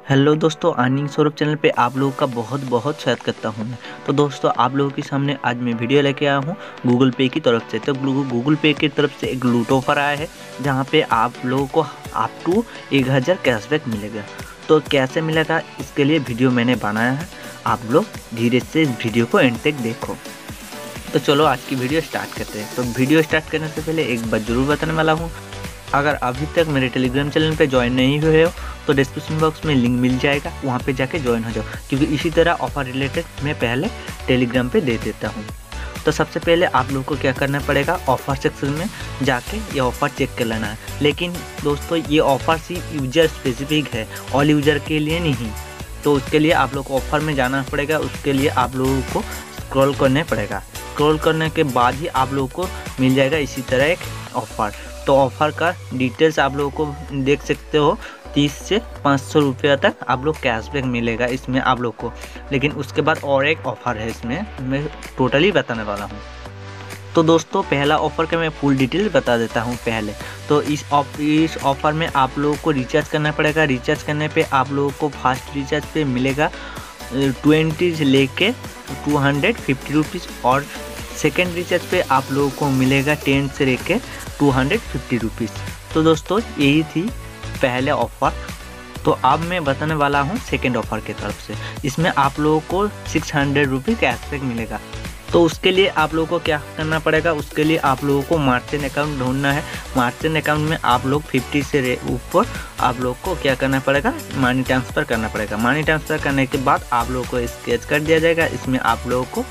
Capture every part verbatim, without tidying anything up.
Hello दोस्तों, earning Saurabh channel पे आप लोगों का बहुत बहुत स्वागत करता हूँ मैं। तो दोस्तों, आप लोगों के सामने आज मैं वीडियो लेके आया हूँ गूगल पे की तरफ से। तो गूगल पे की तरफ से एक लूट ऑफर आया है जहाँ पे आप लोगों को अप टू एक हज़ार कैशबैक मिलेगा। तो कैसे मिलेगा इसके लिए वीडियो मैंने बनाया है, आप लोग धीरे से इस वीडियो को एंड तक देखो। तो चलो आज की वीडियो स्टार्ट करते हैं। तो वीडियो स्टार्ट करने से पहले एक बात जरूर बताने वाला हूँ, अगर अभी तक मेरे टेलीग्राम चैनल पे ज्वाइन नहीं हुए हो तो डिस्क्रिप्शन बॉक्स में लिंक मिल जाएगा, वहाँ पे जाके ज्वाइन हो जाओ, क्योंकि इसी तरह ऑफर रिलेटेड मैं पहले टेलीग्राम पे दे देता हूँ। तो सबसे पहले आप लोगों को क्या करना पड़ेगा, ऑफर सेक्शन में जाके ये ऑफ़र चेक कर लेना है। लेकिन दोस्तों, ये ऑफ़र सिर्फ यूजर स्पेसिफिक है, ऑल यूजर के लिए नहीं। तो उसके लिए आप लोग को ऑफ़र में जाना पड़ेगा, उसके लिए आप लोगों को स्क्रॉल करने पड़ेगा। स्क्रॉल करने के बाद ही आप लोगों को मिल जाएगा इसी तरह एक ऑफ़र। तो ऑफ़र का डिटेल्स आप लोगों को देख सकते हो, तीस से पाँच सौ रुपया तक आप लोग कैशबैक मिलेगा इसमें आप लोग को। लेकिन उसके बाद और एक ऑफ़र है, इसमें मैं टोटली बताने वाला हूँ। तो दोस्तों, पहला ऑफ़र का मैं फुल डिटेल बता देता हूँ पहले। तो इस इस ऑफ़र में आप लोगों को रिचार्ज करना पड़ेगा। रिचार्ज करने पे आप लोगों को फास्ट रिचार्ज पे मिलेगा ट्वेंटी से लेके टू हंड्रेड फिफ्टी रुपीज़, और सेकेंड रिचार्ज पे आप लोगों को मिलेगा टेन से लेके टू हंड्रेड फिफ्टी रुपीज़। तो दोस्तों, यही थी पहले ऑफ़र। तो अब मैं बताने वाला हूँ सेकेंड ऑफ़र की तरफ से। इसमें आप लोगों को सिक्स हंड्रेड रुपीज़ कैशबैक मिलेगा। तो उसके लिए आप लोगों को क्या करना पड़ेगा, उसके लिए आप लोगों को मार्चेंट अकाउंट ढूंढना है। मार्चेंट अकाउंट में आप लोग फिफ्टी से ऊपर आप लोग को क्या करना पड़ेगा, मनी ट्रांसफ़र करना पड़ेगा। मनी ट्रांसफ़र करने के बाद आप लोगों को स्केच कर दिया जाएगा। इसमें आप लोगों को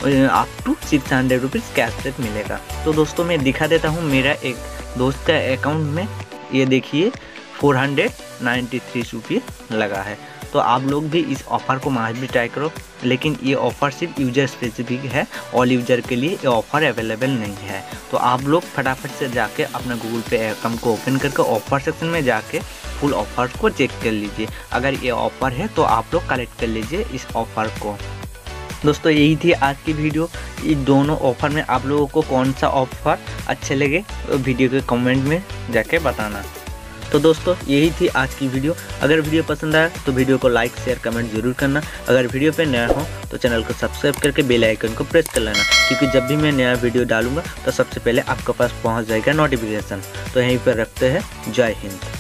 up to six hundred rupees cashback मिलेगा। तो दोस्तों, मैं दिखा देता हूँ मेरा एक दोस्त का अकाउंट में, ये देखिए फोर हंड्रेड नाइन्टी थ्री रुपये लगा है। तो आप लोग भी इस ऑफ़र को माज भी ट्राई करो। लेकिन ये ऑफ़र सिर्फ यूजर स्पेसिफिक है, ऑल यूजर के लिए ये ऑफ़र अवेलेबल नहीं है। तो आप लोग फटाफट से जाके अपना गूगल पे अकाउंट को ओपन करके ऑफ़र सेक्शन में जाके फुल ऑफ़र को चेक कर लीजिए। अगर ये ऑफ़र है तो आप लोग कलेक्ट कर लीजिए इस ऑफ़र को। दोस्तों, यही थी आज की वीडियो। ये दोनों ऑफ़र में आप लोगों को कौन सा ऑफ़र अच्छे लगे वीडियो के कमेंट में जाके बताना। तो दोस्तों, यही थी आज की वीडियो। अगर वीडियो पसंद आया तो वीडियो को लाइक शेयर कमेंट जरूर करना। अगर वीडियो पे नया हो तो चैनल को सब्सक्राइब करके बेल आइकन को प्रेस कर लेना, क्योंकि जब भी मैं नया वीडियो डालूंगा तो सबसे पहले आपके पास पहुंच जाएगा नोटिफिकेशन। तो यहीं पर रखते हैं, जय हिंद।